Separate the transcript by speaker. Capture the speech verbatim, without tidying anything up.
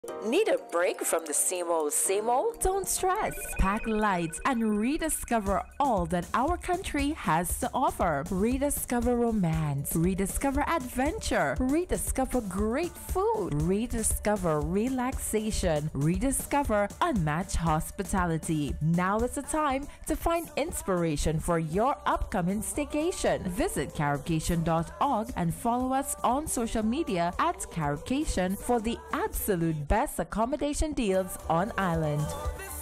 Speaker 1: Need a break from the same old, same old? Don't stress. Pack light and rediscover all that our country has to offer. Rediscover romance, rediscover adventure, rediscover great food, rediscover relaxation, rediscover unmatched hospitality. Now is the time to find inspiration for your upcoming staycation. Visit caribcation dot org and follow us on social media at Caribcation for the absolute best accommodation deals on island.